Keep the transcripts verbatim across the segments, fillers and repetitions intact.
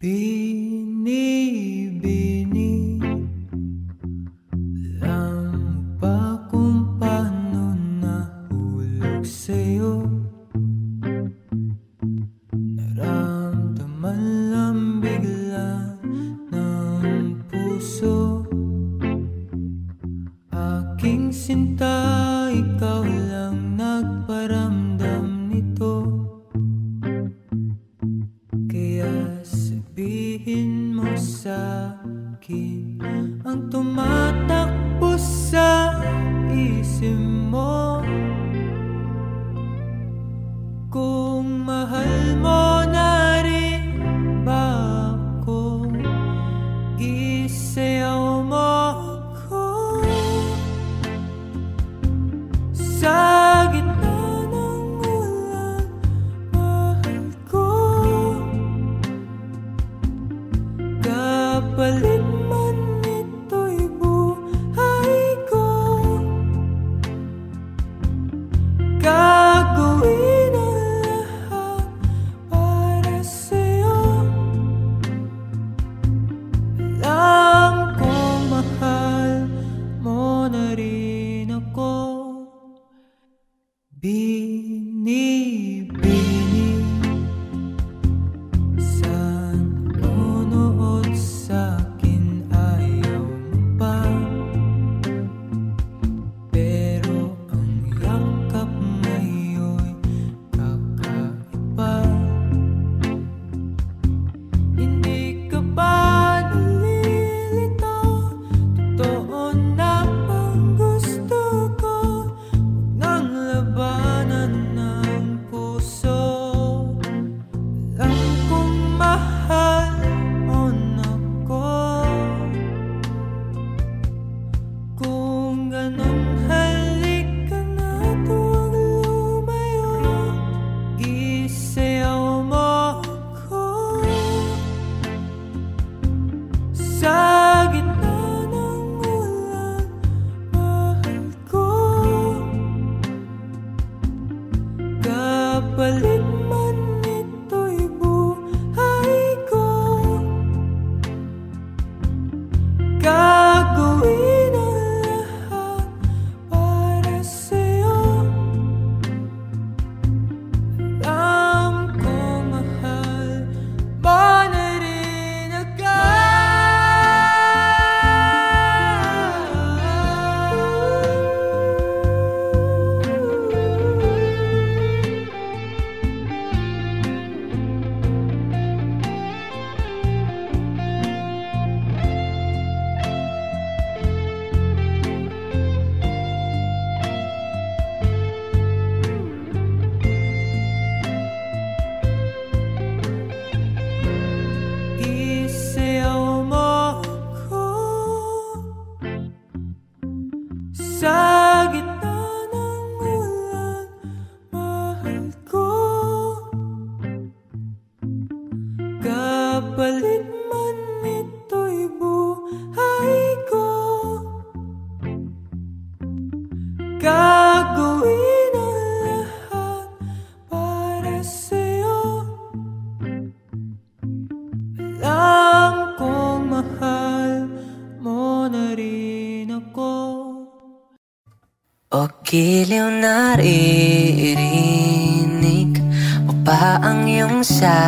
Binibini, alam mo ba kung paano nahulog sa'yo? Naramdaman lang bigla ng puso. Aking sinta, ikaw lang nagparamdam nito. Kaya sabihin mo sa'kin ang tumatakbo sa isip mo. Kung mahal mo na rin ba ako, isayaw mo ako. Sa gitna ng ulan, mahal ko. Kapalit man ito'y buhay ko. Gagawin ang lahat para sa'yo. Alam kong mahal mo na rin ako. Binibini, saan nunood sa'kin ayaw mo pa. Pero ang yakap ngayon'y kakaiba. Hindi ka ba nalilito? Totoo na bang gusto ko? Huwag nang labanan ng puso. Alam kong mahal mo na ko. Kung ganon, halika na't huwag lumayo. Isayaw mo ako. Sa gitna ng ulan, mahal ko. Kapalit man ito'y buhay ko. Gagawin ang lahat para sa'yo. Alam kong mahal mo na rin ako. Isayaw mo ako. Sa gitna ng ulan, mahal ko. Kapalit man ito'y buhay ko. Gagawin ang lahat para sa'yo. Alam kong mahal mo na rin ako. O giliw naririnig mo pa ang iyong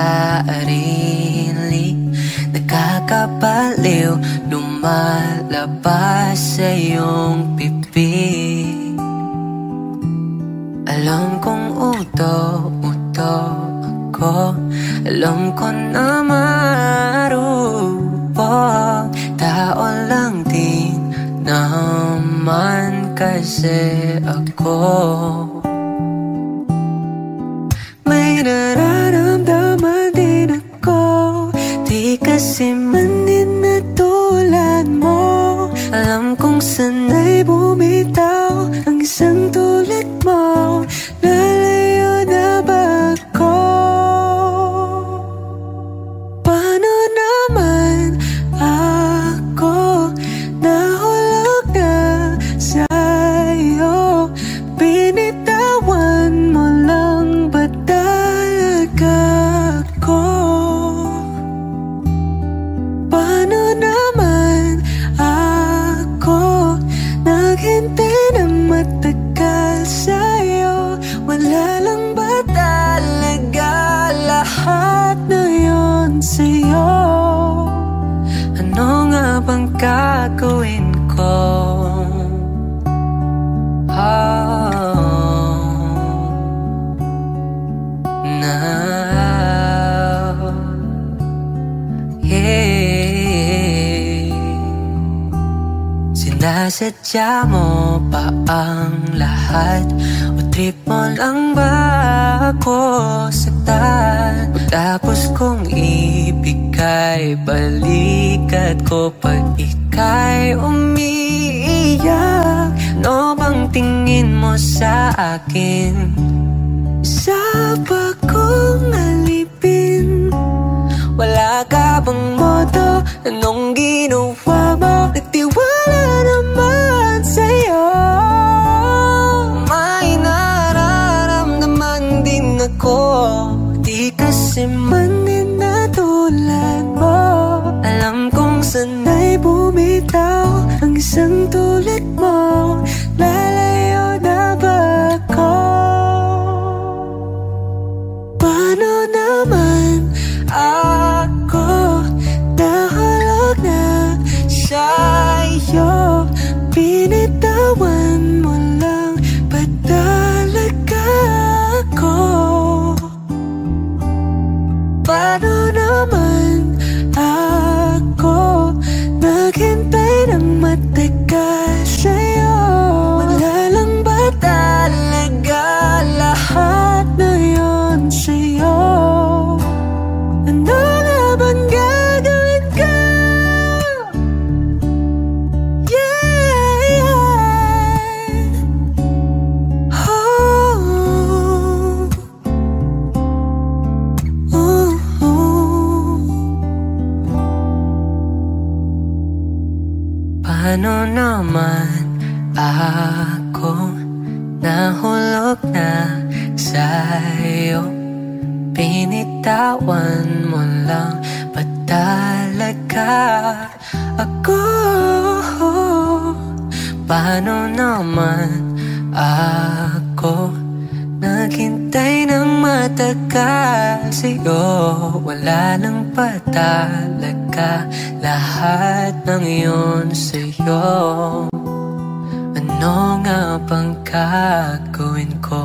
sarili. Nakakabaliw, lumalabas sa iyong bibig. Alam kong uto-uto ako. Alam ko na marupok. Tao lang din naman kasi ako. May nararamdaman din ako. Di kasi man din na tulad mo. Alam kong sanay bumitaw ang isang tulad mo. Lalayo na ba ako? Paano naman ako nahulog na sa'yo? Binitawan mo lang ba talaga ako? matagal sa'yo? Wala lang ba talaga lahat na yun sa'yo? Ano nga bang gagawin ko? Oh, now, yeah. Sinasadya mo pa ang lahat? O trip mo lang ba ako saktan? Tapos kong ibigay balikat ko pag ika'y umiiyak. Ano bang tingin mo sa akin? Isa ba kong alipin? Wala ka bang moto? Anong ginawa mo? Nagtiwala naman sa'yo. May nararamdaman din ako. Di kasi man din na tulad mo. Alam kong sana'y bumitaw ang isang tulad mo. Lalayo na ba ako? Paano naman ako nahulog na sa'yo? Binitawan mo lang ba talaga ako? Paano naman ako naghintay ng matagal sa'yo? Wala lang ba talaga lahat na yun sa'yo? Ano nga bang gagawin ko? Yeah, yeah. Oh, oh, oh. Paano naman ako nahulog na sa'yo? Binitawan mo lang ba talaga ako? Paano naman ako naghintay ng matagal sa'yo? Wala lang ba talaga lahat ng iyon sa'yo? Ano nga bang gagawin ko?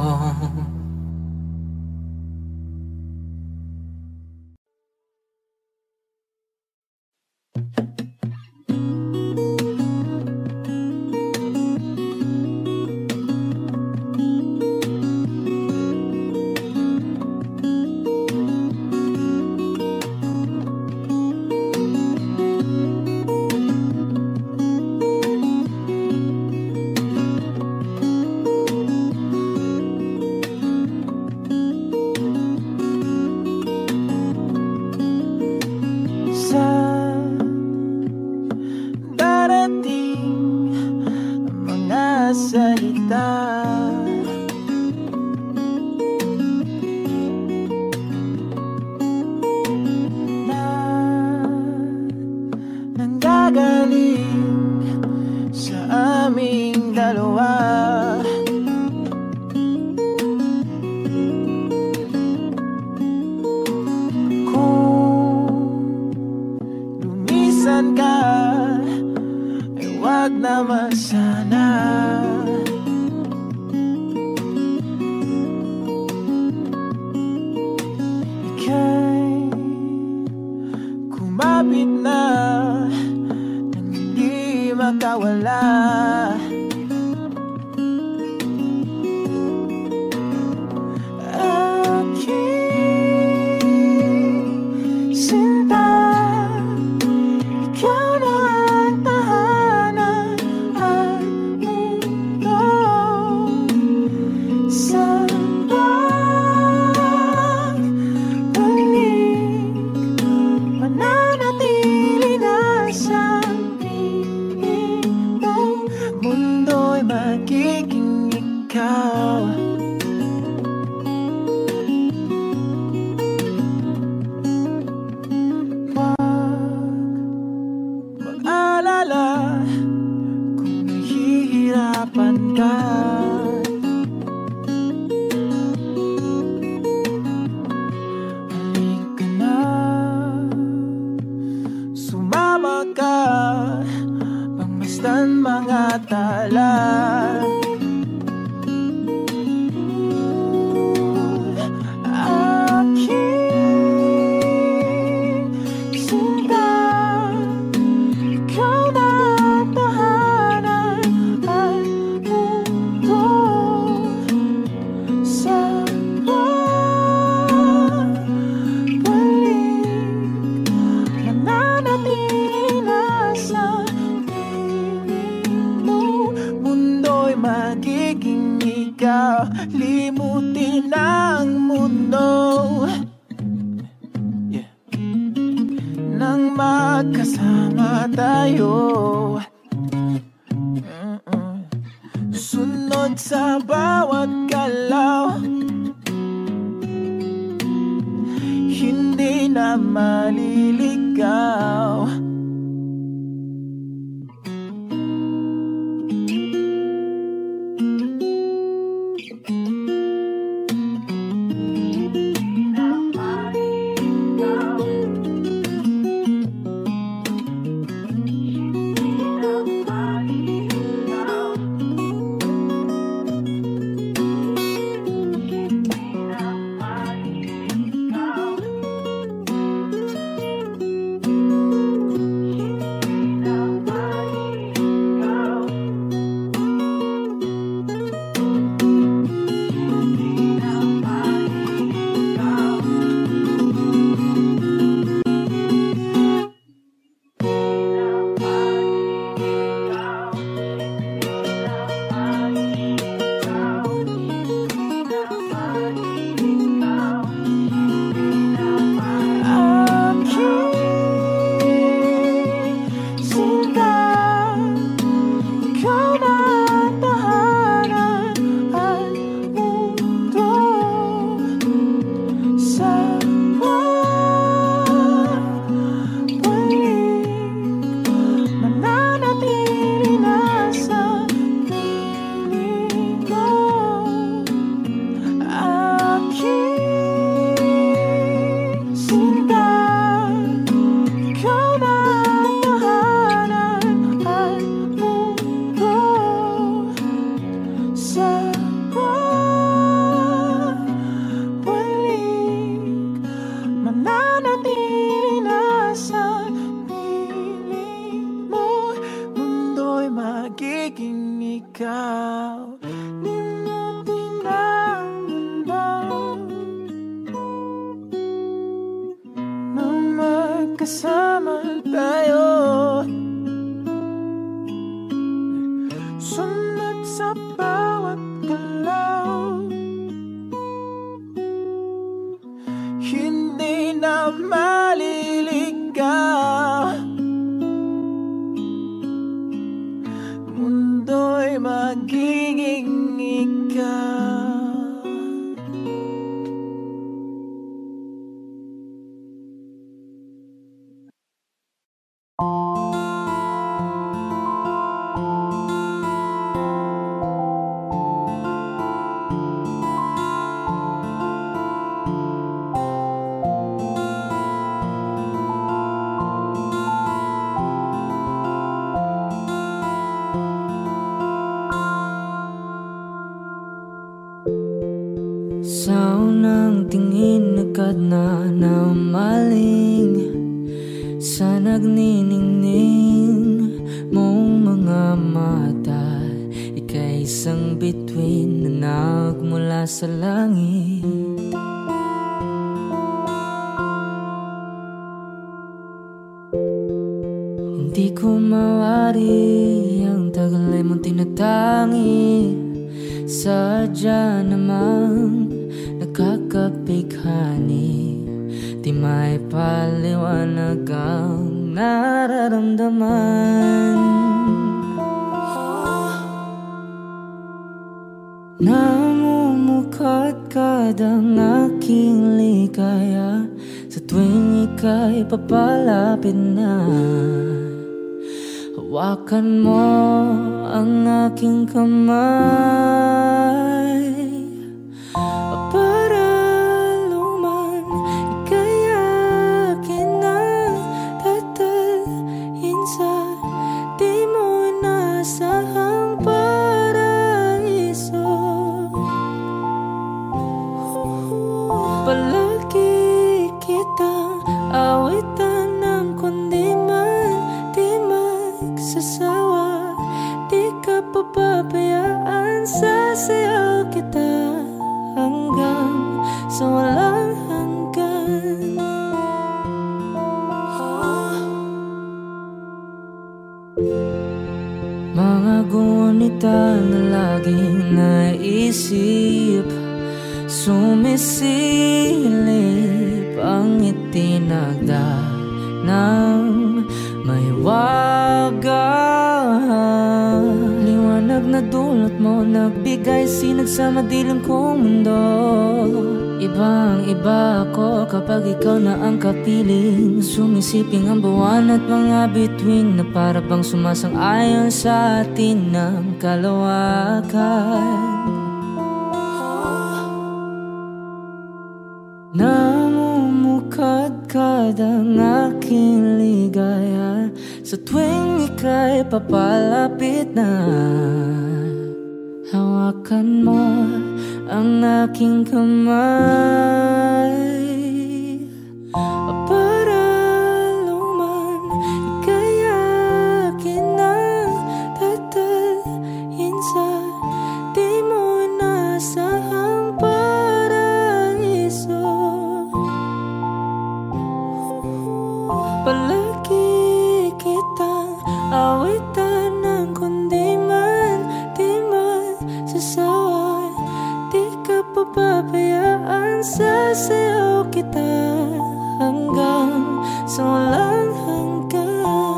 Mananatili na sa piling mo. pala. Limutin ang mundo, yeah. Nang magkasama tayo, Mm-mm. Sunod sa bawat galaw, hindi na maliligaw. Kasama tayo, sunod sa bawat galaw, hindi na maliligaw. Mundo'y magiging ikaw. Sa unang tingin agad na namaling sa nagniningning mong mga mata. Ika'y isang bituin na nagmula sa langit. Hindi ko mawari ang tagal ay mong tinatangi. Sadya namang nakakapighani, di may paliwanag ang nararamdaman. Namumukadkad ang aking ligaya sa tuwing ika'y papalapit na. Hawakan mo ang aking kamay para luman ika'y akin na tatalhin sa di mo inasahang pa. Mga gunita na laging naisip, sumisilip ang itinagda ng may waga. Liwanag na dulot mo, nagbigay sinag sa madilim kong mundo. Ibang iba ako kapag ikaw na ang kapiling. Sumisiping ang buwan at mga bituin na para bang sumasang-ayon sa atin ng kalawakan. Namumukadkad ang aking ligaya sa tuwing ika'y papalapit na. Hawakan mo ang aking kamay para luman ika'y akin na tatalhin sa di mo nasahang paraiso. Palagi kitang awitan ng kundi man di man sasawa. Di ka papabayaan, sasayaw kita hanggang sa walang hanggan.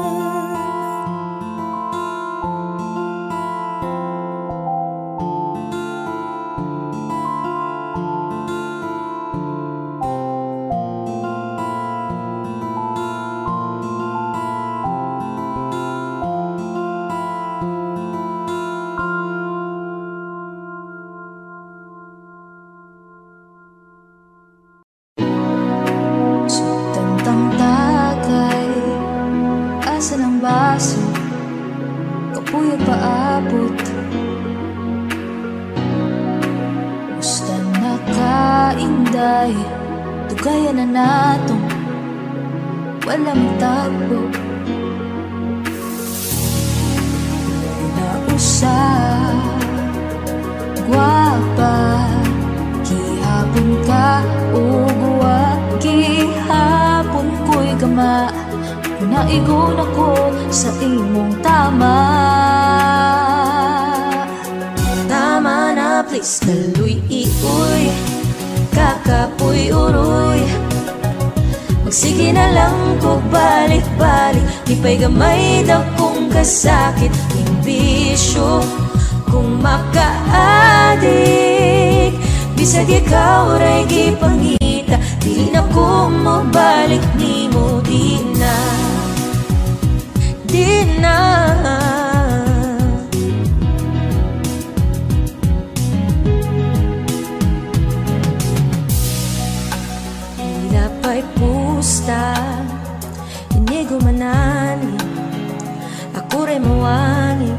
Kapuyo paabot, gusto na kainday, tugayan na natong walang tagpo. Nausap, guwapa, gihapon ka uguwa, gihapon ko'y gama. Naigon ako sa imong tama. Tama na please, kaluy iuy, kakapuy uroy. Magsige na lang ko balik-balik, di pa'y gamay daw kung kasakit. Imbisyo kung makaadik, bisag ikaw ray gipangita. Dili na ko mabalik ni mo, di na, di na. Hila pa'y pusta, hindi gumanani, ako rin mawani.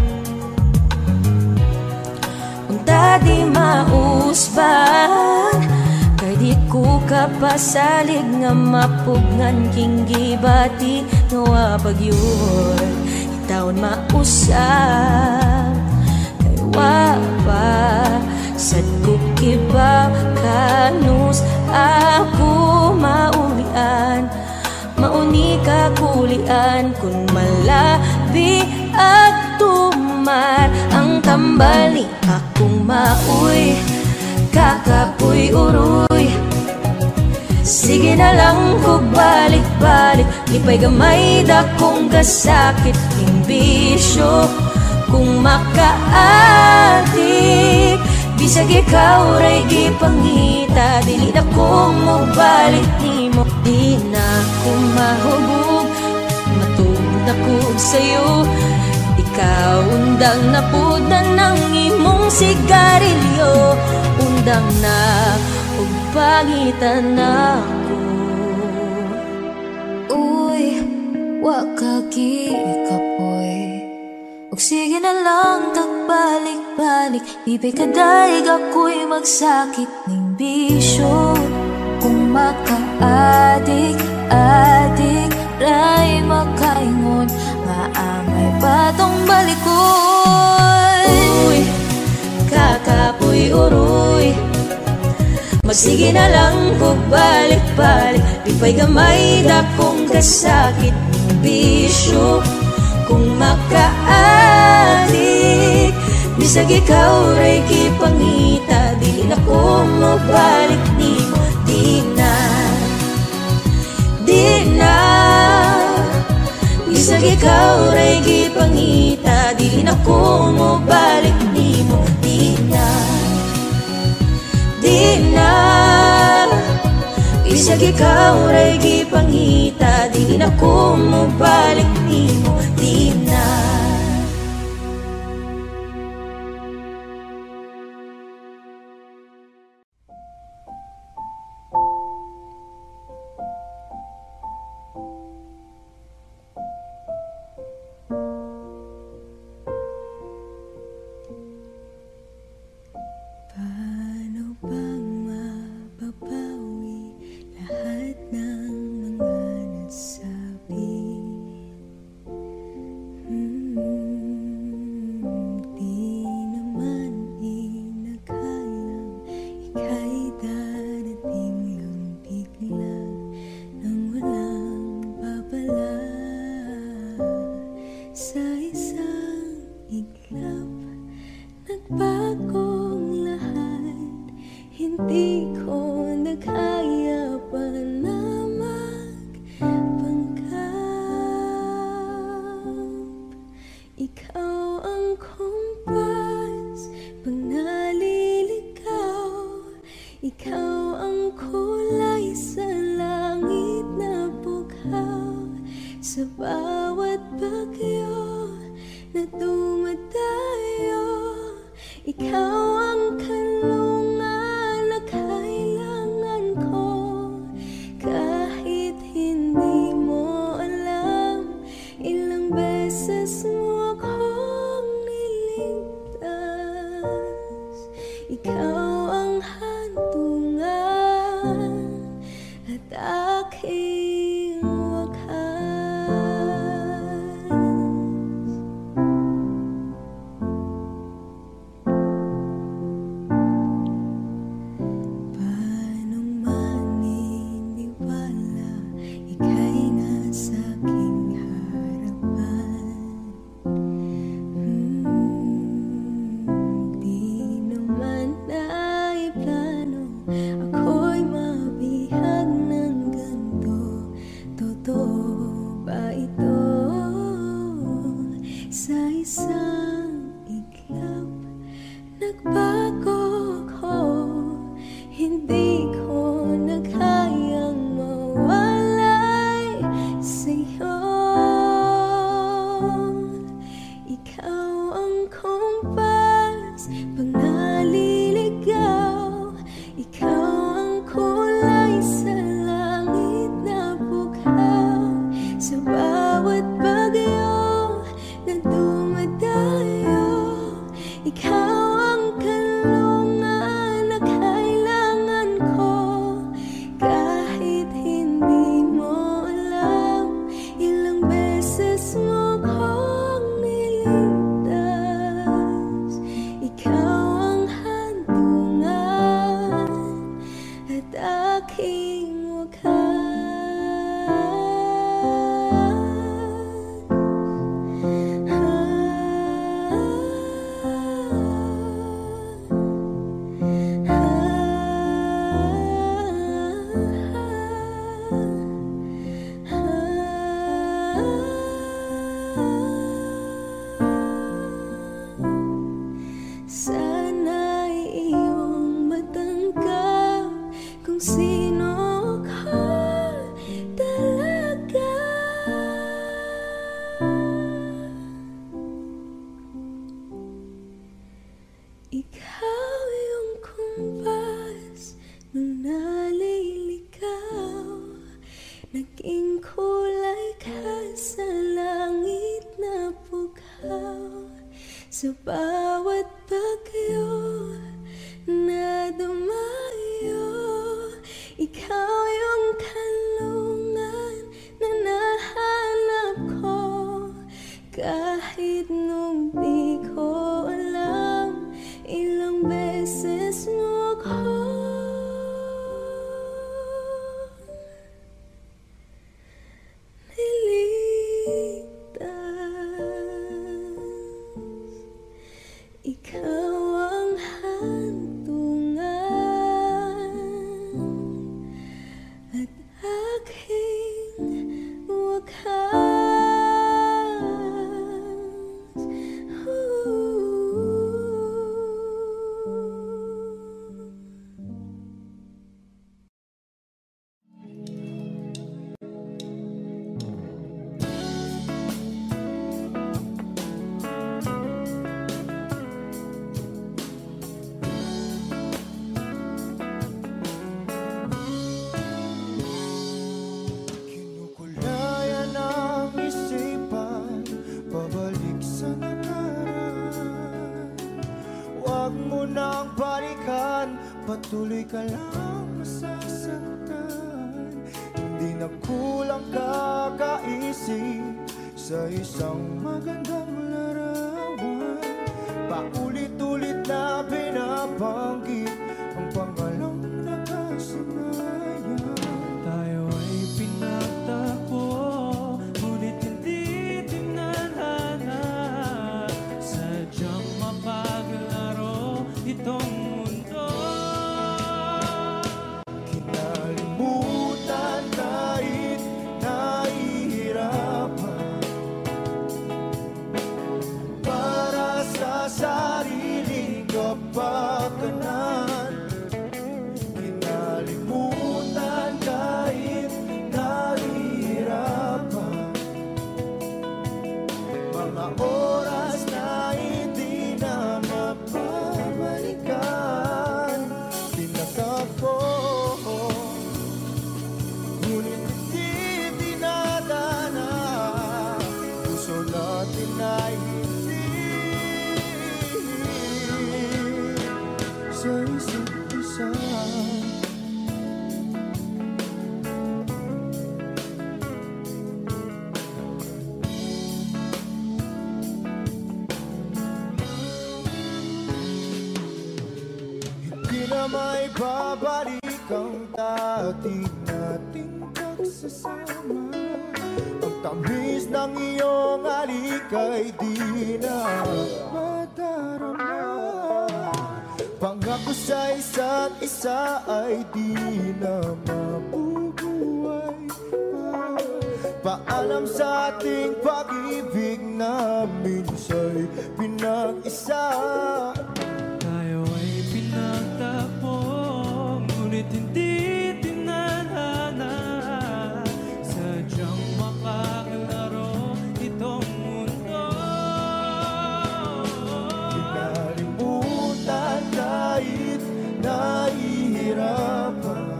Unta di mausban, kay di ko kapasalig nga mapugnan king gibati nga pagyur. Itaon mausap kay wapa sad ko kiba kanus ako maulian. Mauni ka kulian kun malabi at tumar ang tambal ni akong mauy, kakapuy uroy. Sige na lang ko balik-balik, di pa'y gamay da kung kasakit. Imbisyo kung makaadik, bisag ikaw ray gipangita. Dili na kong mabalik ni mo, di na kong mahubog, matubog na kong sa'yo. Ikaw undang na pud na ng imong sigarilyo, undang na ug pangitan ako. Uy, wa ka gikapoy, ug sige na lang tagbalik-balik, di pa'y kadayeg ako'y magsakit ning bisyo. Kung makaadik-adik ray makaingon, maamay patong balikon. Uy, kakapoy uroy, magsige na lang ko balik-balik, di pa'y gamay da kong kasakit ng bisyo. kong makaadik. Bisag ikaw ray gipangita, dili na ko mabalik nimo. Di na, di na. Bisag ikaw ray gipangita, dili na ko mabalik nimo. Di na, di na. Bisag ikaw ray gipangita, dili na ko mabalik nimo. Di na. Sa bawat bagyo na dumayo, ikaw yung kanlungan na nahanap ko. Kahit nung di ko alam, ilang beses mo ko niligtas. patuloy ka lang masasaktan. Hindi na kulang kakaisip sa isang magandang larawan. Paulit-ulit na binabanggit ang pangalang nakasanayan. Tayo ay pinagtagpo, ngunit hindi tinadhana. Sadyang mapaglaro itong mundo. Kinalimutan kahit nahihirapan, para sa sariling kapakanan. Kinalimutan kahit nahihirapan, mga oras na hindi na mapabalikan. Pinatagpo, ngunit hindi dinadana. Puso natin ay hindi sa isa't isa. Hindi na may babalik ang dati nating pagsasama. Ang tamis ng iyong halik ay di na madarama. Pangako sa isa't isa ay di na mabubuhay pa. Paalam sa ating pag-ibig na minsa'y pinag-isa. Tayo ay pinagtagpo, ngunit hindi tinadhana. Sadyang makakalaro itong mundo. Kinalimutan kahit nahihirapan,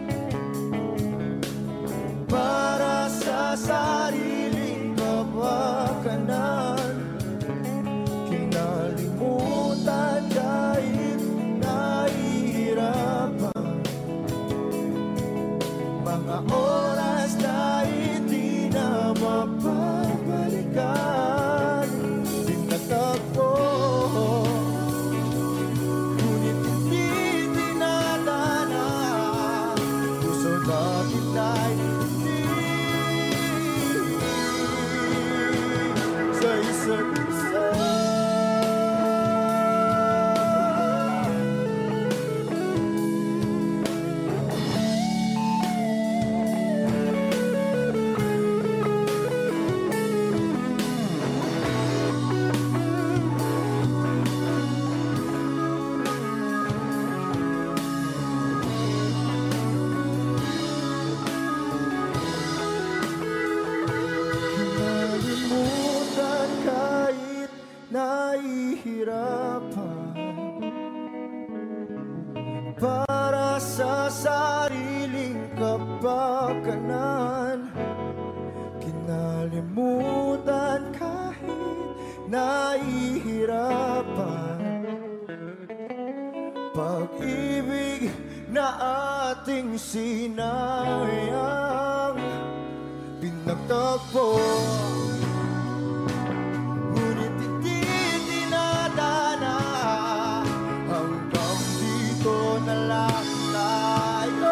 para sa sariling kapakanan. Kinalimutan kahit nahihirapan, mga oras na hindi na mapabalikan. Pinatagpo, ngunit hindi dinadana. Puso natin ay hindi sa isa't isa. Kinalimutan kahit nahihirapan, para sa sariling kapakanan. Kinalimutan kahit nahihirapan, pag-ibig na ating sinayang. Pinagtagpo, ngunit hindi dinadana. Hanggang dito na lang tayo.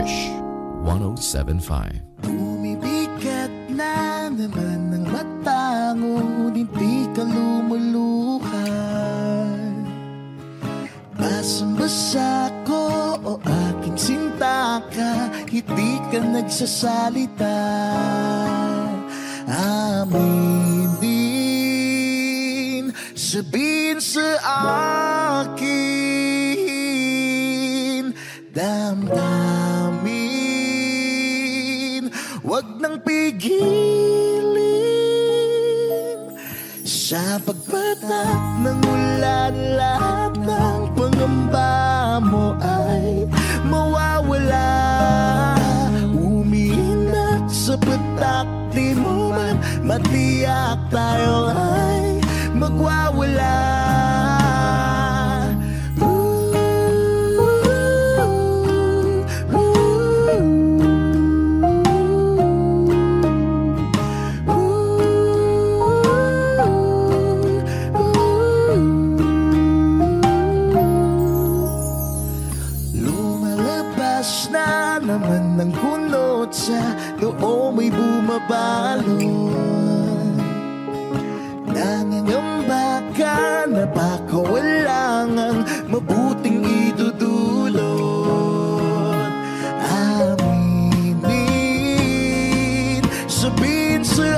Wish one oh seven point five. Bumibigat na naman ang mata, ngunit di ka lumuluhan. Basang-basa ko o aking sinta ka, hindi ka nagsasalita. Aminin, sabihin sa akin, damdamin, wag nang pigilin. Sa pagpatak ng ulan, lahat ng pangamba mo ay mawawala. Umiinat sa patak, di mo man matiyak, tayo ay magwawala. Naman ng kunot sa loob may bumabalon. Nangangamba ka na baka walang ang mabuting idudulot. Aminin, sabihin sa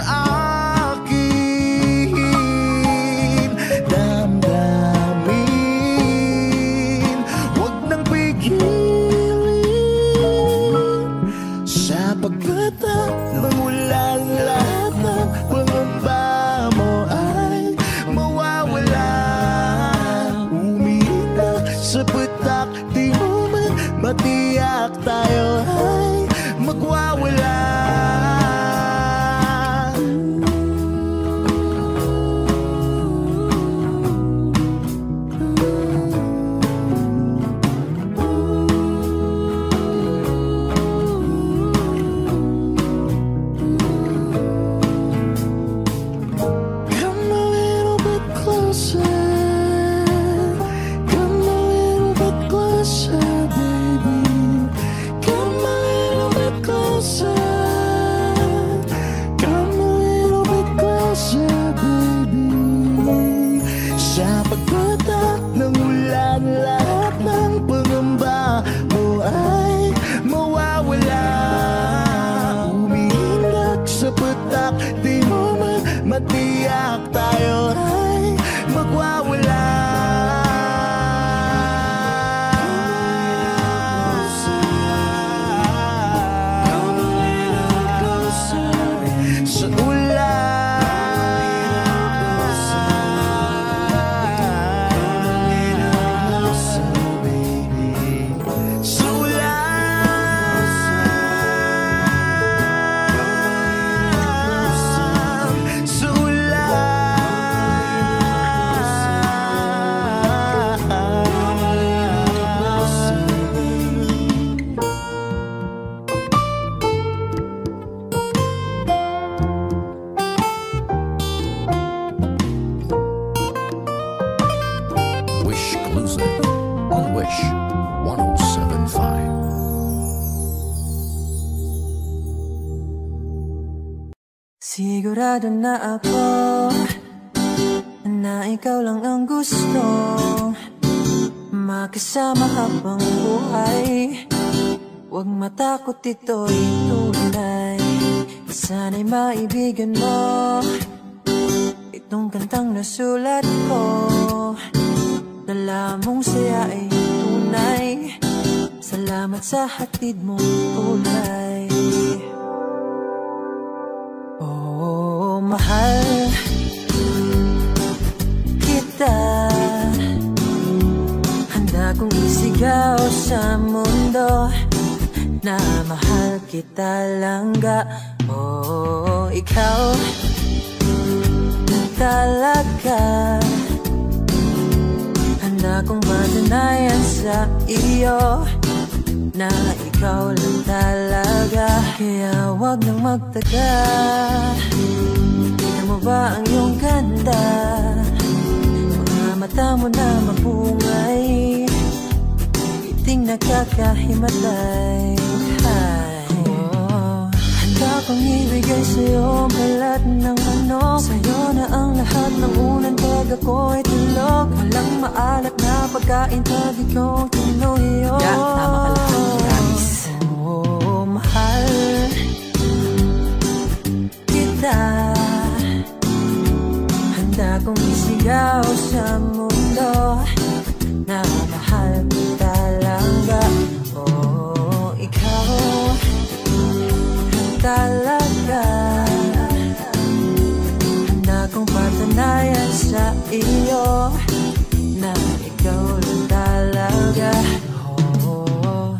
akin, damdamin, wag nang pigilin. Pagkatak ng ulan, lahat ng pangamba mo ay mawawala. Umiinak sa patak, di mo man matiyak, tayo ay magwawala. Matiyak, tayo ay magwawala. Sa Sigurado na ako na ikaw lang ang gusto makasama habang buhay. Huwag matakot, ito'y tunay. Sana'y maibigan mo itong kantang nasulat ko. Dala mong saya ay tunay. Salamat sa hatid mong kulay. Oh, mahal kita, handa kong isigaw sa mundo na mahal kita langga. Oh, ikaw talaga, handa kong patunayan sa iyo na ikaw lang talaga. Kaya wag nang magtaga, kita mo ba ang iyong ganda? Mga mata mo na mapungay, iting nakakahimatay. kong ibigay sa'yo balat ng manok. Sa'yo na ang lahat ng unang pag ako'y tulog. Walang maalat na pagkain pag ikaw tinuyo. Yeah, tama ka lang, promise. Oh, mahal kita. Handa kong isigaw sa mundo na mahal kita talaga. Oh, ikaw talaga. Handa kong patunayan sa iyo na ikaw lang talaga. Oh.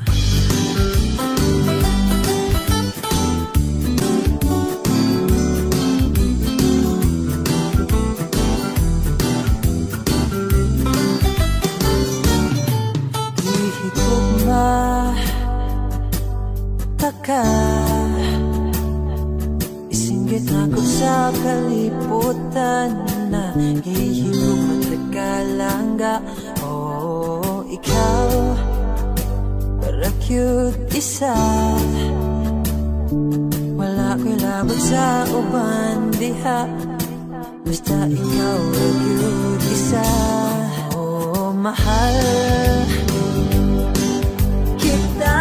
Ihigugma taka, isinggit ako sa kaliputan na hihigog matagkalangga. Oh, ikaw para cute isa, wala ko'y labot sa uban diha, basta ikaw ay cute isa. Oh, mahal kita.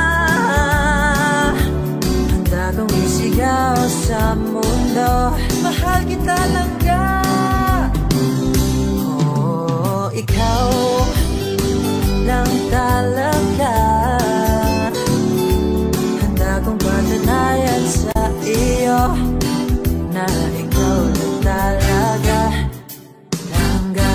Kung isigaw sa mundo, mahal kita langga. Oh, ikaw lang talaga. Handa kong patunayan sa iyo na ikaw lang talaga. Langga.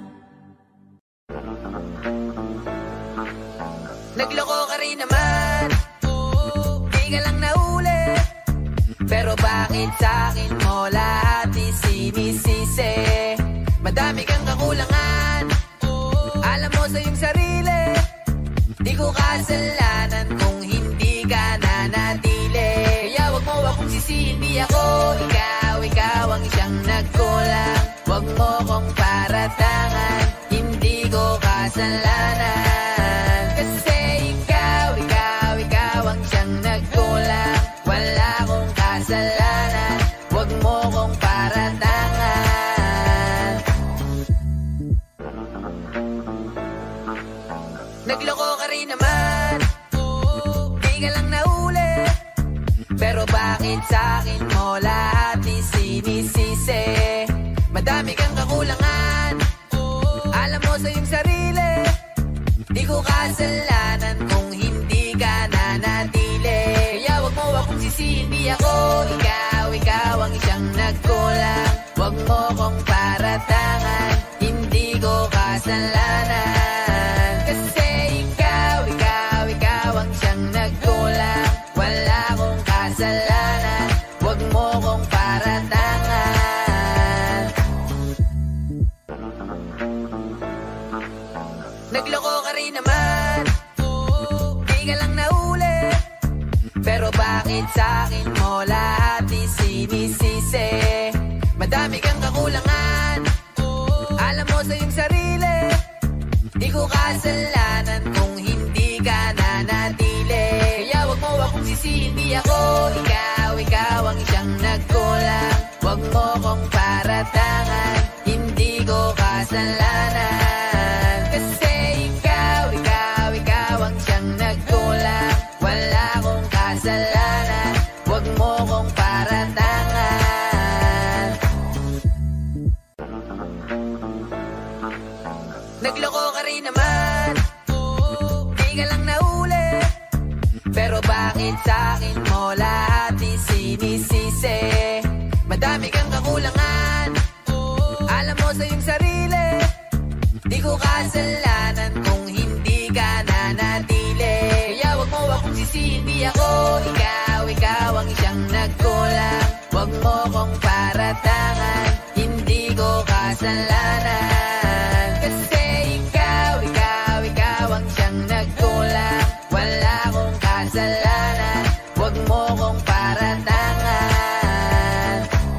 Nagloko ka rin naman, di ka lang nauli. Pero bakit sa'kin mo lahat isinisisi? Madami kang kakulangan, alam mo sa iyong sarili. Di ko kasalanan kung hindi ka nanatili. Kaya wag mo akong sisihin, di ako ikaw. Ikaw ang siyang nagkulang. Wag mo kong paratangan, hindi ko kasalanan. Kasi ikaw, ikaw, ikaw ang siyang nagkulang. Wala akong kasalanan, wag mo kong paratangan. Nagloko ka rin naman, di ka lang nauli. Pero bakit sa'kin mo lahat isinisisi? Madami kang kakulangan, alam mo sa iyong sarili. Di ko kasalanan kung hindi ka nanatili. Kaya wag mo akong sisihin, di ako ikaw. Ikaw ang siyang nagkulang. Wag mo kong paratangan, hindi ko kasalanan. Kasi ikaw, ikaw, ikaw ang siyang nagkulang. Wala akong kasalanan, wag mo kong paratangan. Nagloko ka rin naman, di ka lang nauli. Pero bakit sa'kin mo lahat isinisisi? Madami kang kakulangan, alam mo sa iyong sarili. Di ko kasalanan kung hindi ka nanatili. Kaya wag mo akong sisihin, di ako ikaw. Ikaw ang siyang nagkulang. Wag mo kong paratangan, hindi ko kasalanan. Kasi ikaw, ikaw, ikaw ang siyang nagkulang. Wala akong kasalanan, wag mo kong paratangan. Nagloko ka rin naman, di ka lang nauli. Pero bakit sa'kin mo lahat isinisisi? Madami kang kakulangan, alam mo sa iyong sarili. Di ko kasalanan kung hindi ka nanatili. Kaya wag mo akong sisihin, di ako ikaw. Ikaw ang siyang nagkulang. Wag mo kong paratangan, hindi ko kasalanan. Kasi ikaw, ikaw, ikaw ang siyang nagkulang. Wala akong kasalanan, wag mo kong paratangan.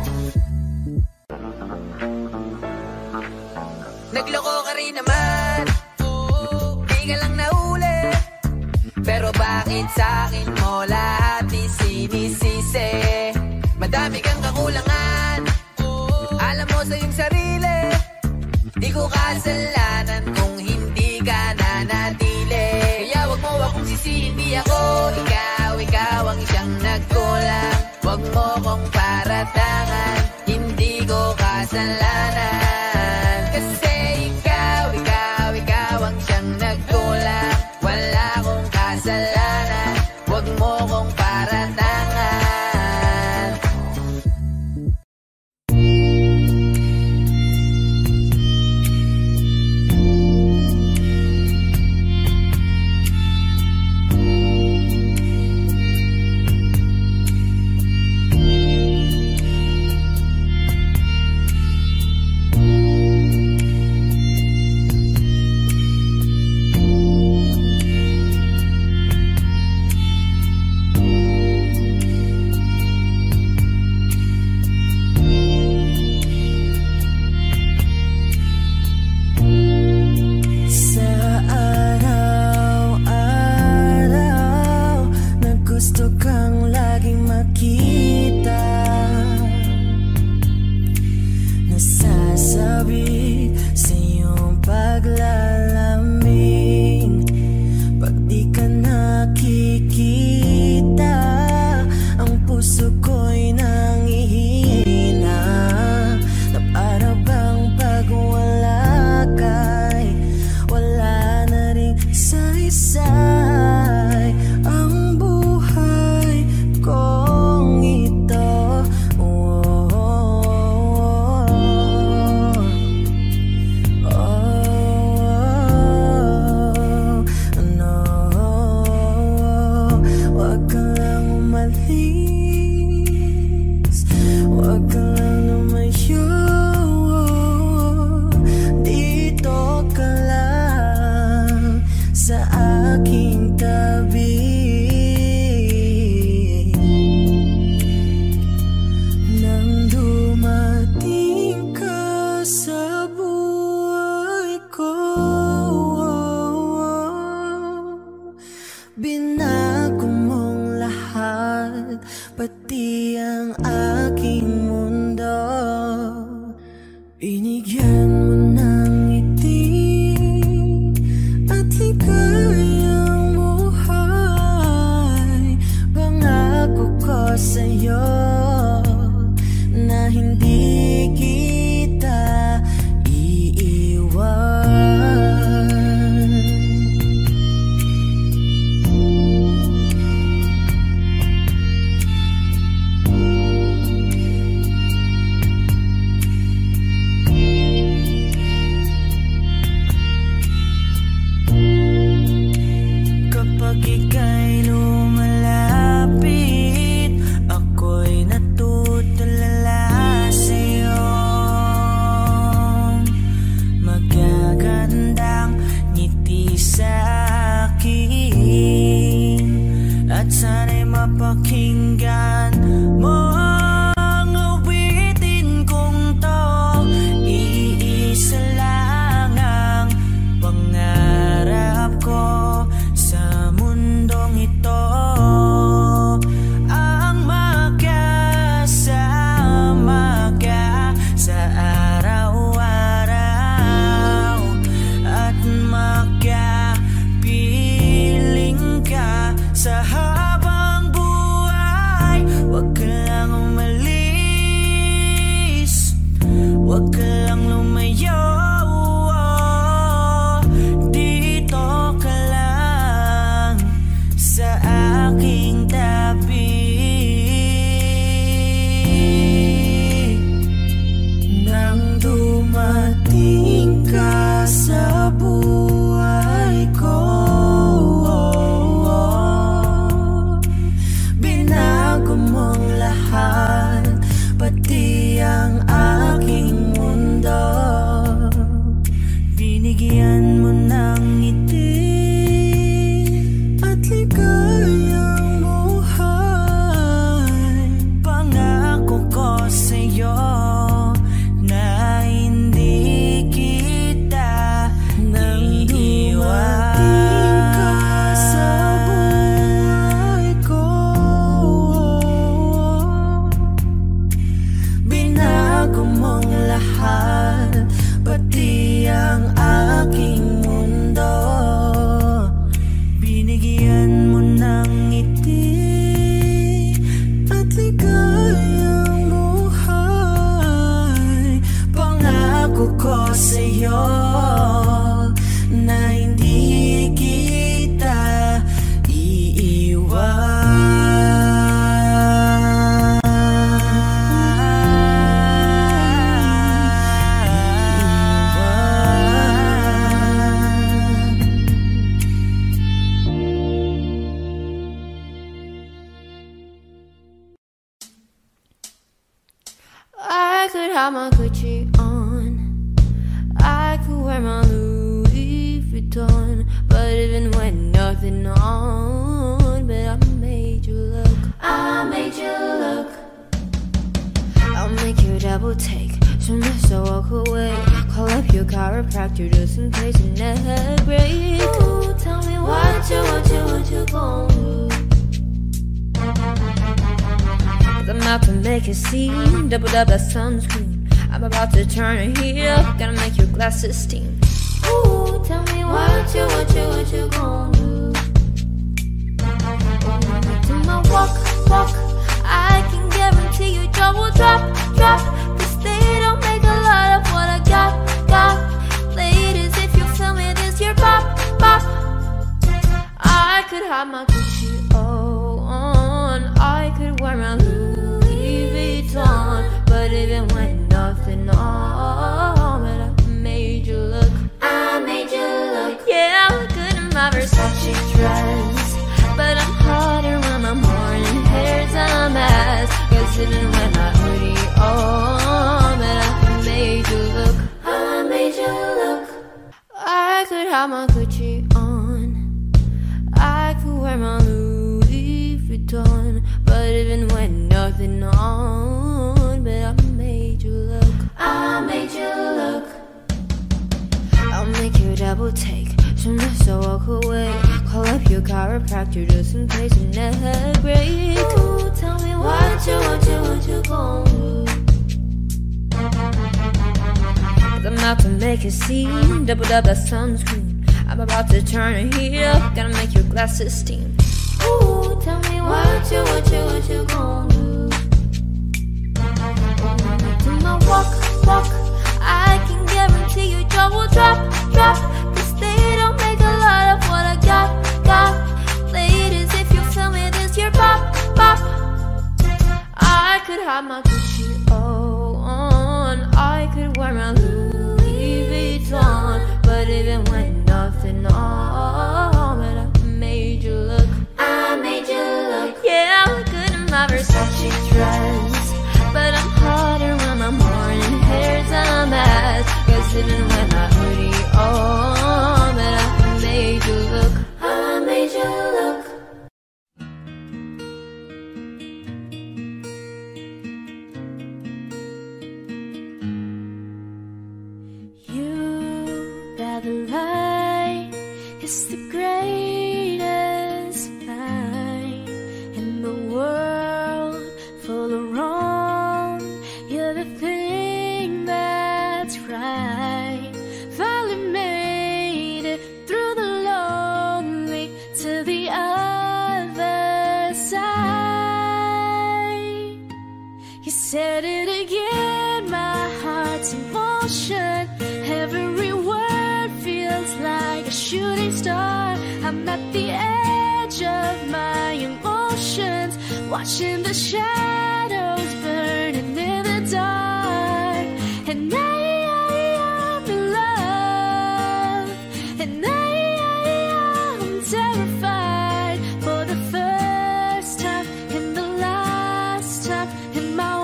Nagloko ka rin naman, di ka lang nauli. Pero bakit sa'kin mo lahat isinisisi? Madami kang kakulangan, alam mo sa iyong sarili. Di ko kasalanan kung hindi ka nanatili. Kaya wag mo akong sisihin, di ako ikaw, ikaw ang isang nagkulang. Wag mo kong paratangan, hindi ko kasalanan. Kasi ikaw, ikaw, ikaw ang siyang nagkulang. Wala akong kasalanan, wag mo kong paratangan. Sa habang buhay have my Gucci on, I could wear my Louis Vuitton, but even with nothing on, but I made you look, I made you look. I'll make you double take, so just so walk away. Call up your chiropractor just in case your neck break. Ooh, tell me what you, what you, what you gon' do. Cause I'm about to make a scene, double up that sunscreen. I'm about to turn a heel, gonna make your glasses steam. Ooh, tell me what you, what you, what you gon' do. Do my walk, walk, I can guarantee your jaw will drop, drop. Cause they don't make a lot of what I got, got. Ladies, if you feel me, this your pop, pop. I could have my Gucci on, I could wear my Louis Vuitton, but even when nothing on, but I made you look, I made you look. Yeah, I look good in my Versace dress, but I'm hotter when my morning hair's a mess. Cause even when I hoodie on, but I made you look, I made you look. I could have my Gucci on, I could wear my Louis Vuitton, but even when nothing on, but I made you look, I made you look. I'll make you double take, so just so walk away. Call up your chiropractor just in case your neck break. Ooh, tell me what you, what you, what you gon' do. Cause I'm about to make a scene, double up that sunscreen. I'm about to turn a heel, gonna make your glasses steam. Ooh, tell me what you, what you, what you gon' do. Do my walk, walk, I can guarantee your jaw will drop, drop. Cause they don't make a lot of what I got, got. Ladies, if you feel me, this your pop, pop. I could have my Gucci on, I could wear my Louis Vuitton, but even when nothing on, but I made you look, I made you look. Yeah, I look good in my Versace dress, but I'm hotter when my morning hair's a mess. Cause even when I hoodie on, but I made you look, I made you look. You got the light, it's the greatest light in the world, full of wrong. You're the thing that's right. Finally made it through the lonely to the other side. You said it again, my heart's in motion. Every word feels like a shooting star. I'm at the edge of my emotions, watching the shadows burning in the dark. And I, I am in love, and I, I am terrified for the first time and the last time in my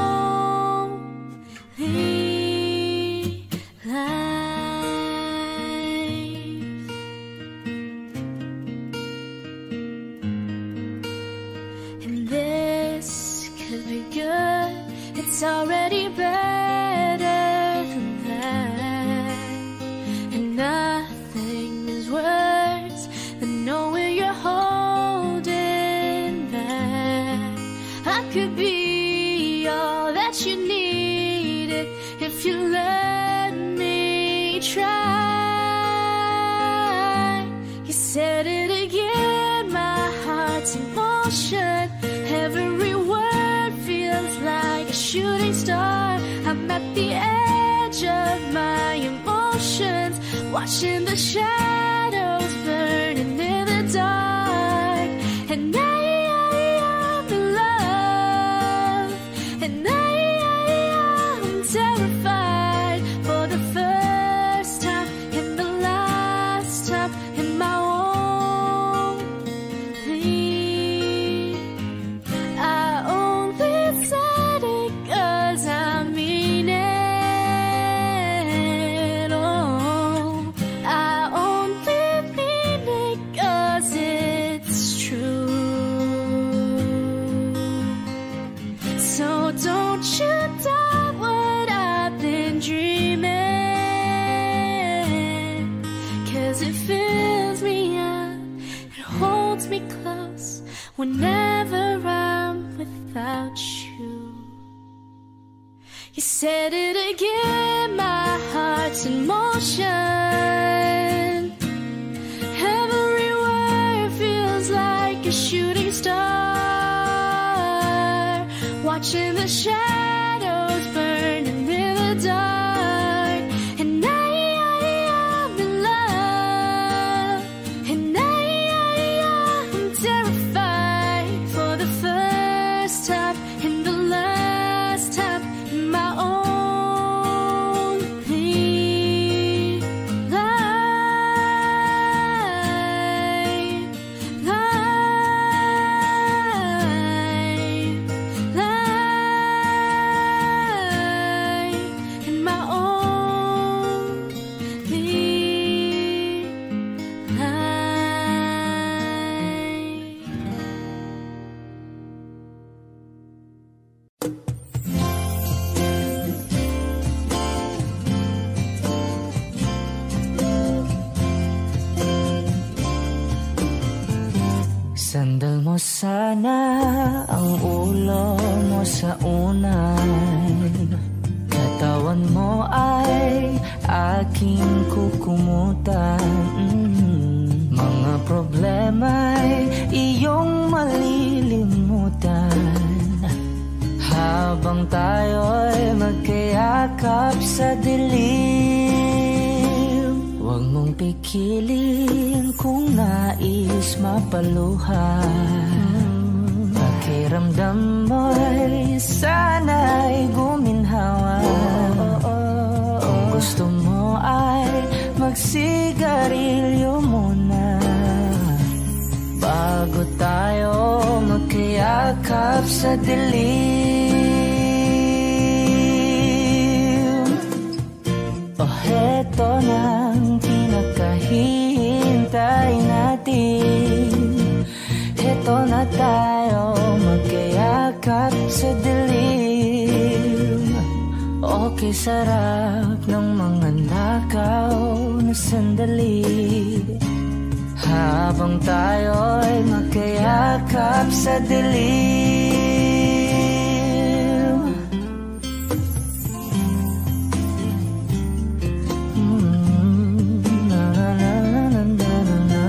only life. And this could be good, it's already better than that. And nothing is worse than knowing you're holding back. I could be all that you needed if you let me try. You said it again, my heart's in motion. Every word feels like a shooting star. I'm at the edge of my emotions, watching the shadows burning in the dark. And I, I am in love, and I, I am terrified for the first time and the last time in my only. I only said it 'cause I mean it. me close whenever I'm without you. You said it again, my heart's in motion. Every word feels like a shooting star, watching the shadows burning in the dark. And I, I am in love, and I, I am terrified for the first time and the last time in my only life, life, life, in my only Sandal mo sana ang ulo mo sa unan, katawan mo ay aking kukumutan. mm. Mga problema'y iyong malilimutan, habang tayo'y magkayakap sa dilim. Huwag mong pikilin kung nais mapaluhan. Pakiramdam mo'y sana'y guminhawa. Kung gusto mo ay magsigarilyo muna, bago tayo magkayakap sa dilim. O heto nang pinakahihintay natin, heto na tayo magkayakap sa dilim. Okay, sarap ng mga nakaw na sandali, habang tayo'y magkayakap sa dilim. Mm, na na na na na na na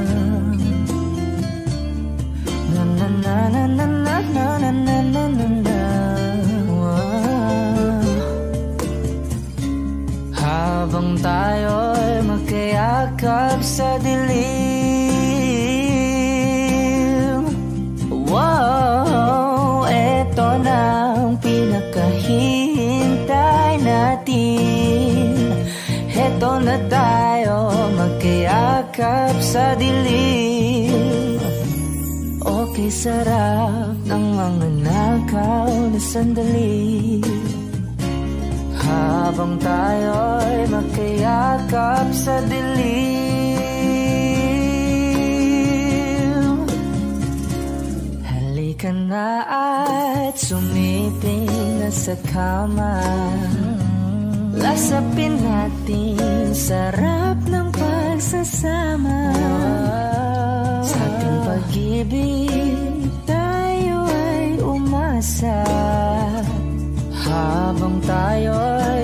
na na na na na na na na na. Wow. Habang tayo'y magkayakap sa dilim. Wow, eto na ang pinakahihintay natin. Eto na tayo magkayakap sa dilim. Okay, sarap ng mga nakaw na sandali, habang tayo'y magkayakap sa dilim. Halika na at sumiping na sa kama, lasapin natin sarap ng pagsasama. Sa ating pag-ibig tayo ay umasa, habang tayo'y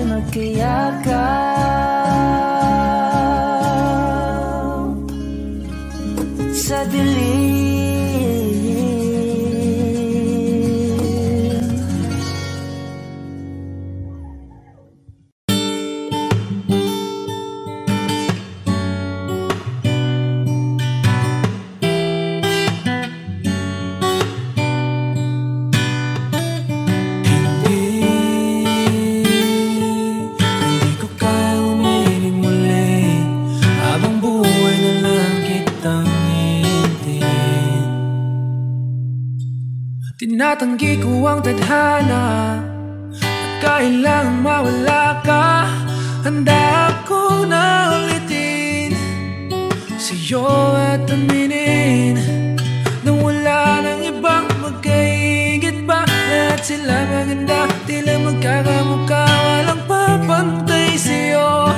magkayakap sa dilim. Tinatanggi ko ang tadhana at kailangang mawala ka. Handa ako na ulitin sa'yo at aminin na wala nang ibang magkaigit pa. Lahat sila maganda, tila magkakamukha, walang papantay sa'yo.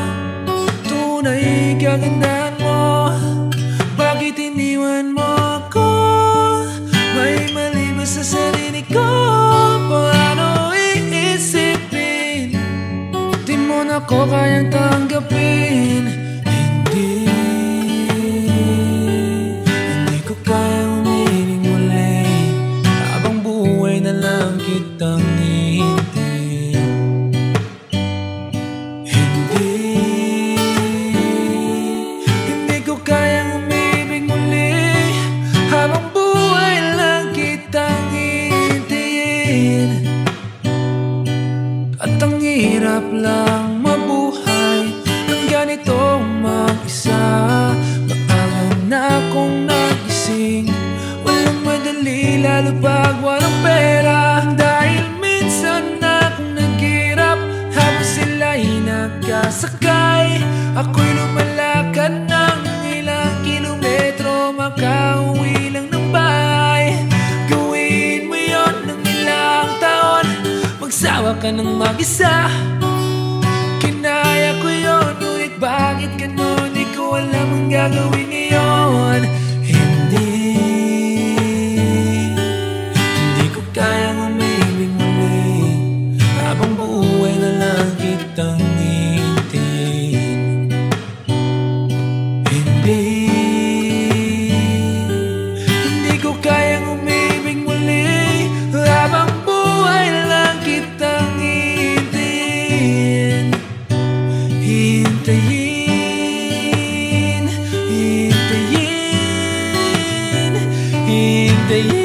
Tunay kagandahan mo, bakit iniwan mo ako? kakauwi lang ng bahay. Gawin mo yon ng ilang taon, magsawa ka ng mag-isa. Kinaya ko yon, ngunit bakit ganon? Di ko alam ang gagawin ngayon. Hindi, hindi ko kayang umibig muli, habang buhay na lang kitang hintayin. Hindi, hindi ko kayang umibig muli, habang buhay na lang kitang hintayin. Hintayin, hintayin, hintayin.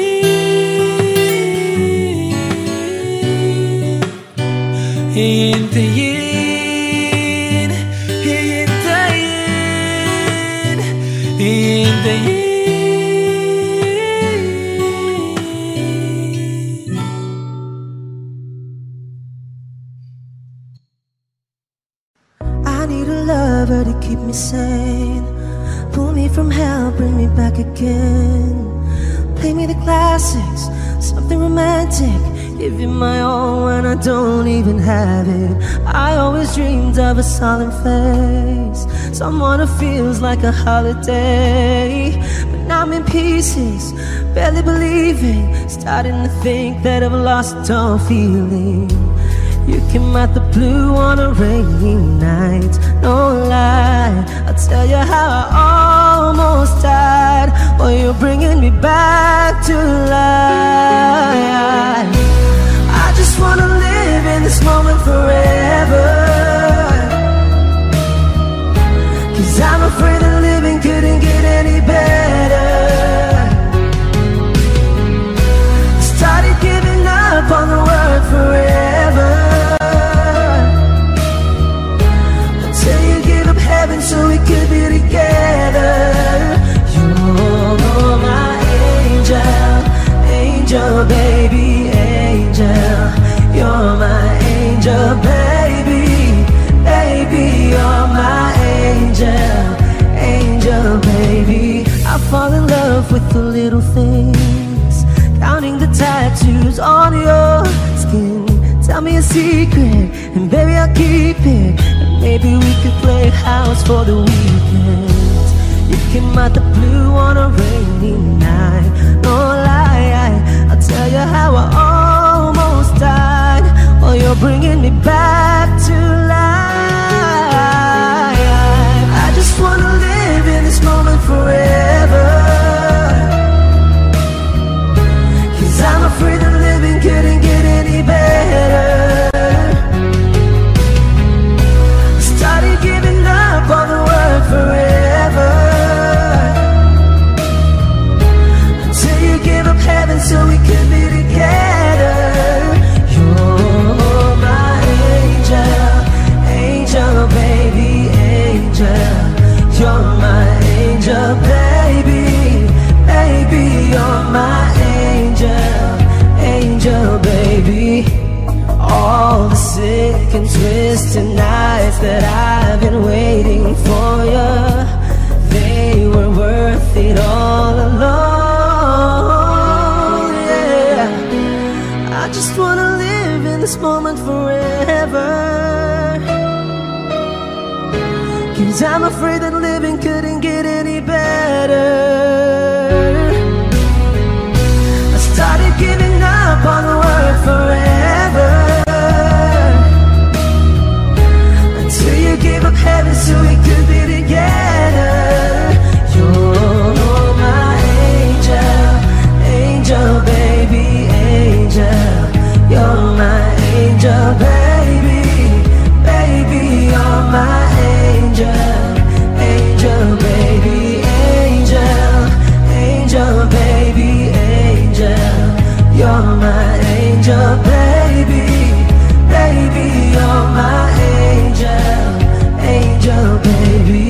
Hintayin, hintayin, hintayin. I need a lover to keep me sane, pull me from hell, bring me back again. Play me the classics, something romantic, give you my all when I don't even have it. I always dreamed of a solemn face, someone who feels like a holiday. But now I'm in pieces, barely believing, starting to think that I've lost all feeling. You came out the blue on a rainy night, no lie, I'll tell you how I almost died. Well, you're bringing me back to life. I just wanna live in this moment forever, 'cause I'm afraid that living couldn't get any better. I started giving up on the word forever, until you give up heaven so we could be together. You're my angel, angel baby, angel. You're my angel baby, baby. You're my angel, angel baby. I fall in love with the little things, counting the tattoos on your skin. Tell me a secret, and baby I'll keep it. And maybe we could play house for the weekend. You came out the blue on a rainy night, no lie, I'll tell you how I almost died. Oh, you're bringing me back to life. I just wanna live in this moment forever, 'cause I'm afraid that living couldn't get any better. Started giving up on the word forever, until you gave up heaven so we could be together. You're my angel, angel baby, angel. You're my angel baby, baby. You're my angel, angel baby. All the sick and twisted nights that I've been waiting for you, they were worth it all alone, yeah. I just wanna live in this moment forever, 'cause I'm afraid that living couldn't get any better. I started giving up on the word forever, until you gave up heaven so we could be together. You're my angel, angel baby, angel. You're my angel baby, baby. You're my angel, angel baby, angel, angel baby, angel. You're my angel baby, baby. You're my angel, angel baby.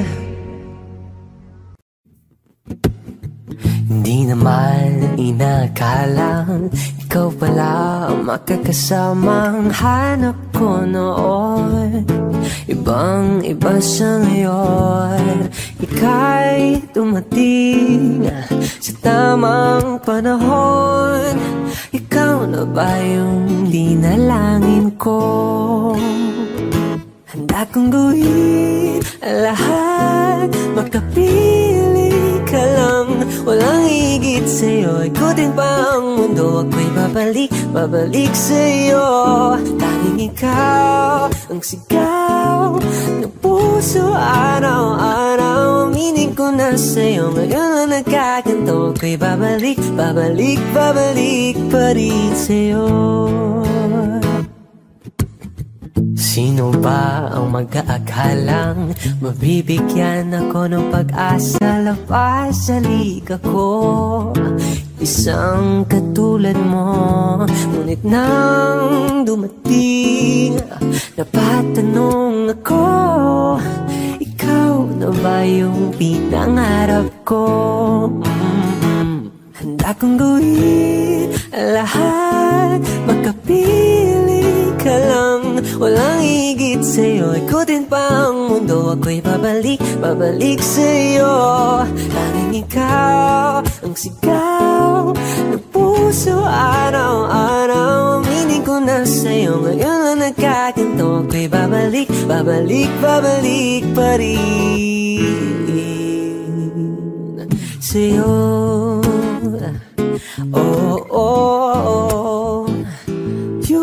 Hindi naman inakalang ikaw pala ang makakasamang hanap ko noon. ibang iba sa ngayon. Ika'y dumating sa tamang panahon. Ikaw na ba yung dinalangin ko? Handa kong gawin ang lahat, makapili ka lang. Walang higit sa'yo, ikutin pa ang mundo. Ako'y babalik, babalik sa'yo. Tanging ikaw ang sigaw ng puso araw-araw. Aminin ko na sa'yo, ngayon na nagkaganto. Ako'y babalik, babalik, babalik pa rin sa'yo. Sino ba ang mag-aakalang mabibigyan ako ng pag-asa? Labas sa liga ko, isang katulad mo. Ngunit nang dumating, napatanong ako, ikaw na ba yung pinangarap ko? Mm-hmm. Handa kong gawin ang lahat, makapili ka lang. Walang higit sa'yo, ikutin pa ang mundo. Ako'y babalik, babalik sa'yo. Tanging ikaw ang sigaw ng puso araw-araw. Aminin ko na sa'yo, ngayon na nagkaganto. Ako'y babalik, babalik, babalik pa rin sa'yo. Oh, oh, oh, you.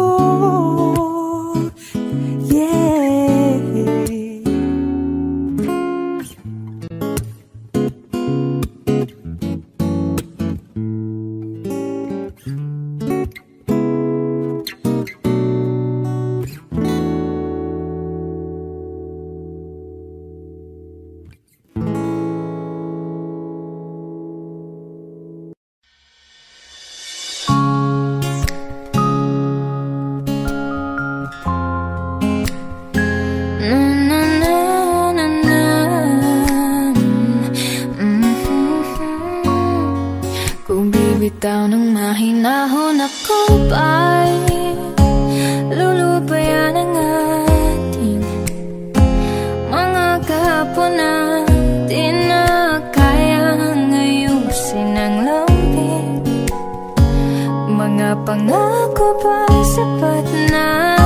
Bitaw ng mahinahon ako ba'y lulubayan ang ating mga kahapon na di na kayang ayusin ang lambing. Mga pangako ba'y sapat na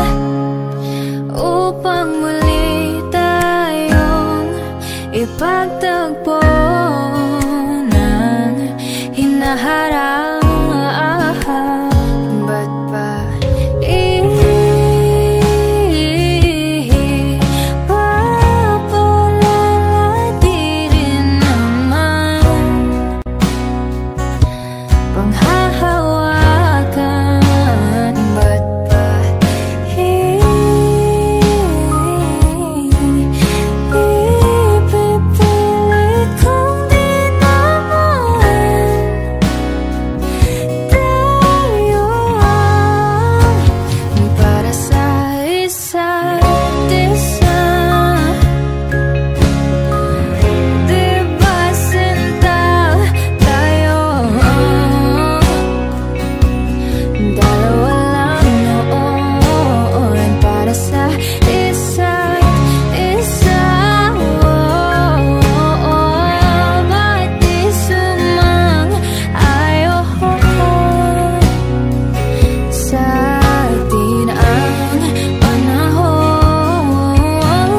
upang muli tayong ipagtagpo ng hinaharap? Ba't ba ipapalala di rin naman panghahawakan? Ba't ba ipipilit kong di naman tayo para sa isa't isa? Di ba sinta tayo? Dalawa lang noon para sa isa't isa. Ba't di sumang-ayon sa atin ang panahon?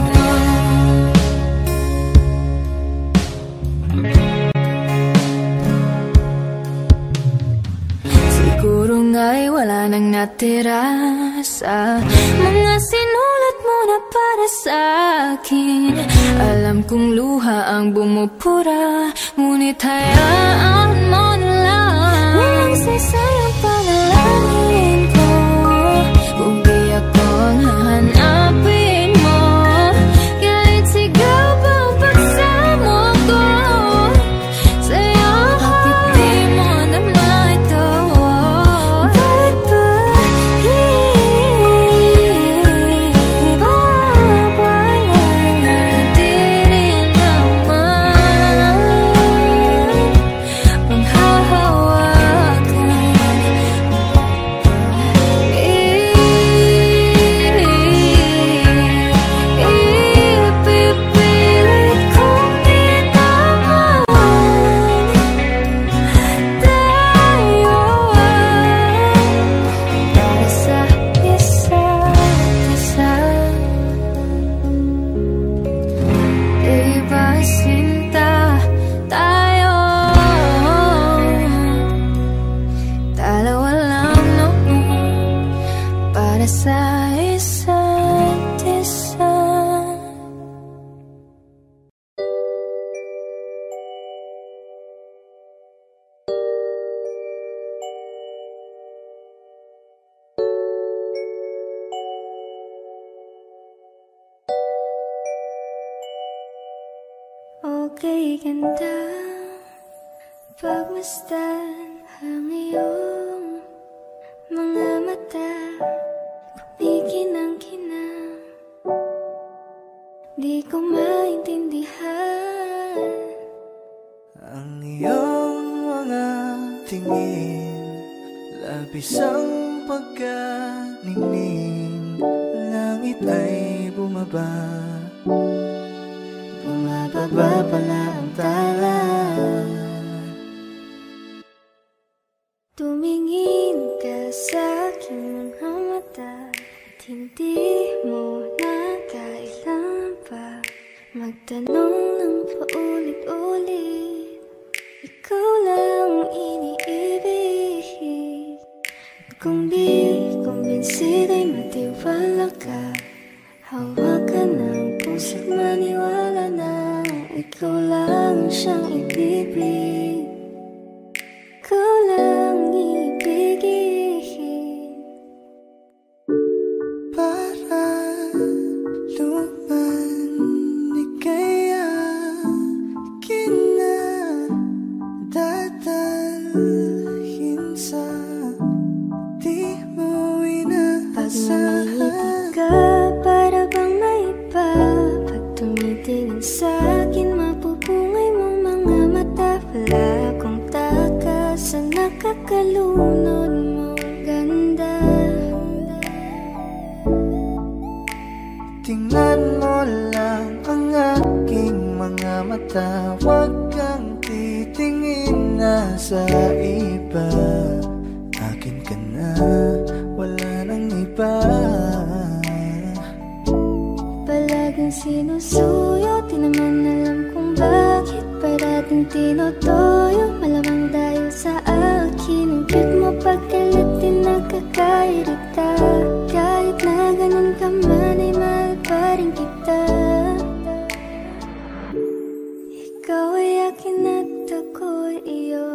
Siguro nga'y wala nang natira sa mga sinulat mo na para sa akin. Alam kong luha ang bumupura, ngunit hayaan mo na lang. Walang saysay ang panalangin ko kung di ako ang hahanapin mo. Kahit sigaw pa ang pagsamo ko sa'yo, bakit di mo naman ito? Bakit ba ipapalala di rin naman panghahawakan? kay ganda. Pagmasdan ang iyong mga mata, kumikinang-kinang. Di ko maintindihan ang iyong mga tingin, labis ang pagkaningning. Langit ay bumaba, bumababa pala ang tala. Tumingin ka sa aking mga mata at hindi mo na kailangan pa magtanong ng paulit-ulit. Ikaw lang iniibig. Kung di kumbinsido'y matiwala ka. Hawakan ng puso't maniwala na ikaw lang siyang ibibig. Ikaw lang ibigin. Para luman di kaya kinadadalhin sa di mo inaasahan. Pag ka, para bang may iba. Pag tumitingin sa'kin, mapupungay mong mga mata. Wala akong takas sa nakakalunod mong ganda. Tingnan mo lang ang aking mga mata. Huwag kang titingin na sa iba. Akin ka na, wala nang iba. Palaging sinusuyo, di naman alam kung bakit. Parating tinotoyo, malamang dahil sa akin. Ang cute mo pagkalit, di nakakairita. Kahit na ganun ka man, ay mahal pa rin kita. Ikaw ay akin at ako'y iyo.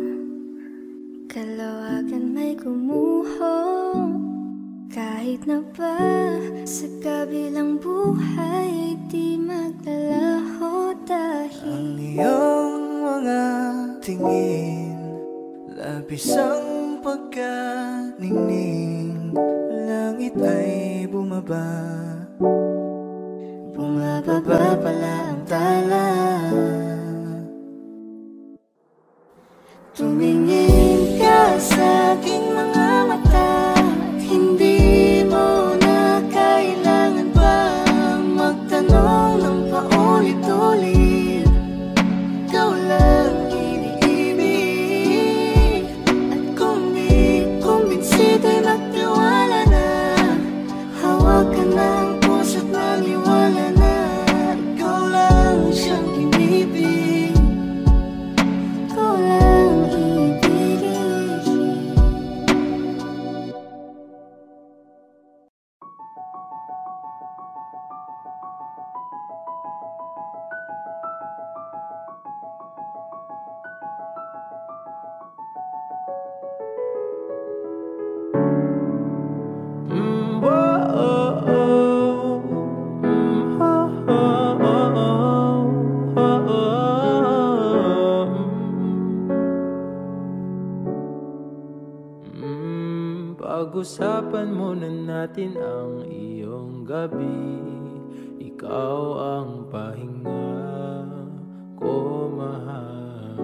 Kalawagan may gumuho. Kahit na ba sa kabilang buhay, di maglalaho dahil ang iyong mga tingin, labis ang pagkaningning. Langit ay bumaba, bumababa pala ang tala. Tumingin ka sa aking mga mata, at hindi mo na kailangan bang magtanong ng paulit-ulit. Ikaw lang iniibig. At kung di kumbinsido'y magtiwala na. Hawakan ng puso't maniwala na ikaw lang siyang inibig. Ikaw lang ibigin. Mm, whoa, oh, oh. Mm, oh, oh, oh, oh, oh. Mm, pag-usapan muna natin ang iyong gabi. Ikaw ang pahinga ko, mahal.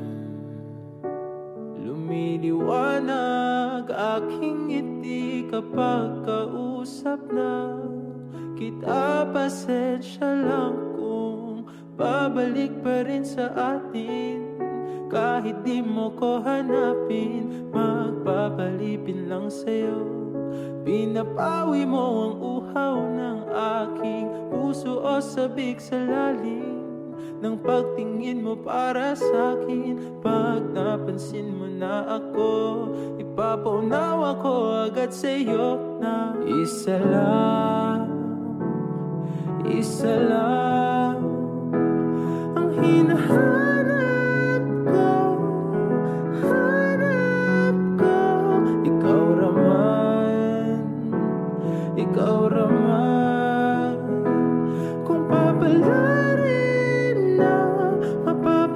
Lumiliwanag aking ngiti kapag kausap na kita. Pasensya lang kung babalik pa rin sa atin. Kahit di mo ko hanapin, magpapalipin lang sa'yo. Pinapawi mo ang uhaw ng aking puso o sabik sa lalim ng pagtingin mo para sa'kin. Pag napansin mo na ako, ipapaunawa ko agad sa'yo na isa lang, isa lang ang hinahanap ko, hanap ko. Ikaw raman, ikaw raman. Kung papalarin na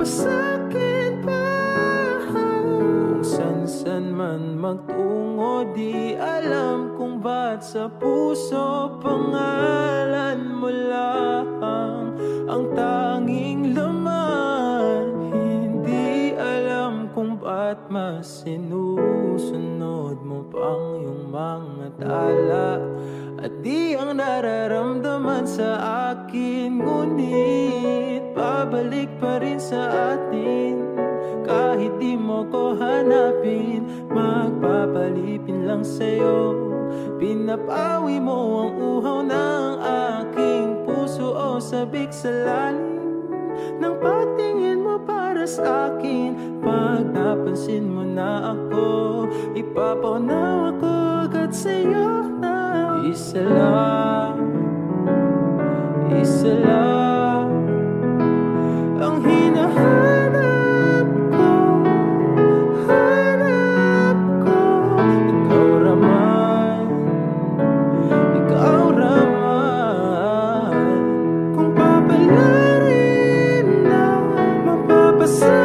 sa'kin pa. Kung san-san man magtungo, di alam kung ba't sa puso pangalan mo lang ang tanging laman. Hindi alam kung ba't mas sinusunod mo pang yung mga tala at di ang nararamdaman sa akin. Ngunit pabalik pa rin sa atin. Kahit di mo ko hanapin, magpapalipin lang sa'yo. Pinapawi mo ang uhaw ng aking puso o sabik sa lalim ng pagtingin mo para sa akin. Pag napansin mo na ako, ipapaunawa ko agad sa'yo na isa lang, isa lang ang hinahanap ko, hanap ko. Ikaw raman, ikaw raman. Kung papalarin na mapapasa